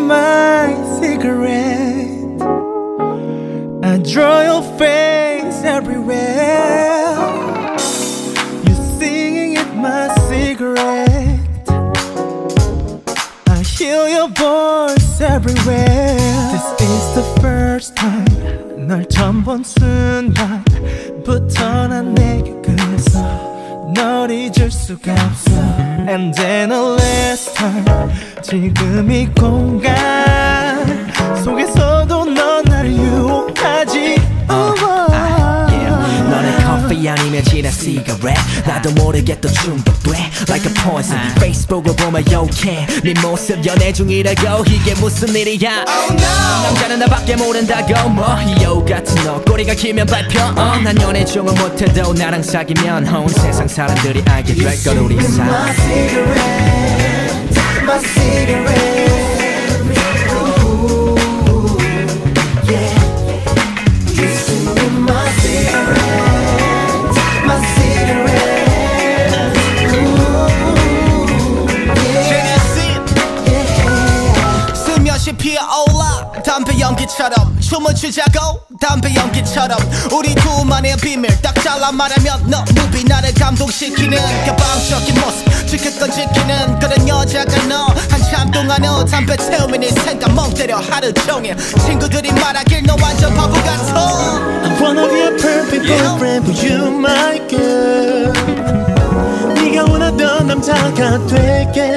my cigarette. I draw your face everywhere. You're singing at my cigarette. I hear your voice everywhere. This is the first time. 널 처음 본 순간부터 난 내게 그랬어. 널 잊을 수가 없어. And then the last time. 지금 이 공간 속에서도 넌 나를 유혹하지. 너네 커피 아니면 진한 시가렛. 나도 모르게 또 중독돼 like a poison. 페이스북을 보면 욕해. 네 모습 연애 중이라고. 이게 무슨 일이야. Oh, no. 남자는 나밖에 모른다고. 뭐 여우 같은 너 꼬리가 길면 발표. 난 연애 중은 못해도 나랑 사귀면 온 세상 사람들이 알게 될 걸 우리 사이. My cigarette, my cigarette. 피어올라 담배 연기처럼 춤을 추자고 담배 연기처럼 우리 둘만의 비밀 딱 잘라 말하면 너 무비 나를 감동시키는 가방적인 모습 지킬 건 지키는 그런 여자가 너 한참 동안 너 담배 태우며 네 생각 멍 때려 하루 종일 친구들이 말하길 너 완전 바보 같아. I wanna be a perfect boyfriend for you my girl. 네가 원하던 남자가 될게.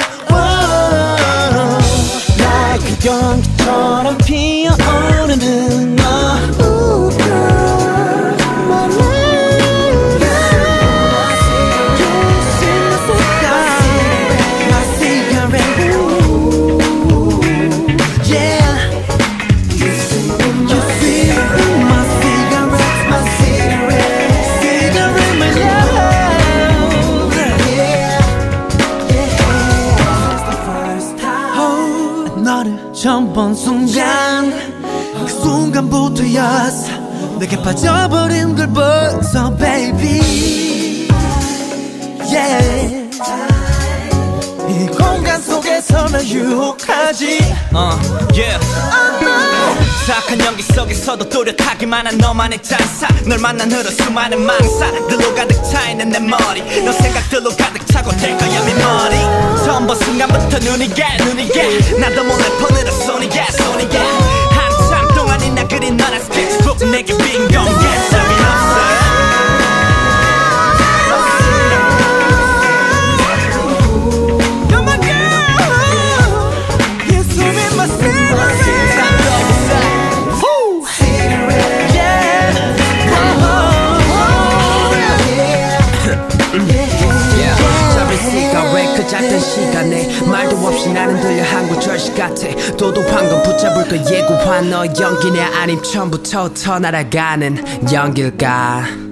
like 연기처럼 피어오르는 너. Ooh, girl, my name. You see my cigarette. Ooh, yeah. You see my cigarette, my cigarette, cigarette, my love. Yeah, yeah. It's the first time. Oh, 너를 처음 본 순간 그 순간부터였어. 내게 빠져버린 걸 벌써 baby. Yeah. 이 공간 속에서 날 유혹하지. Yeah. 사악한 연기 속에서도 뚜렷하기만 한 너만의 잔사. 널 만난 후로 수많은 망사들로 가득 차있는 내 머리. 너 생각들로 가득 차고 될 거야 네 머리. 처음 본 순간부터 눈이 가 나도 몰래 폰으로 손이 가 한참 동안이 나 그린 너나 스케치북 내게 빈 공개 답이 없어. 그 작은 시간에 말도 없이 나는 들려 한 구절씩 같아. 도도한 건 붙잡을 거 예고한 너 연기냐 아님 처음부터 더 날아가는 연길까.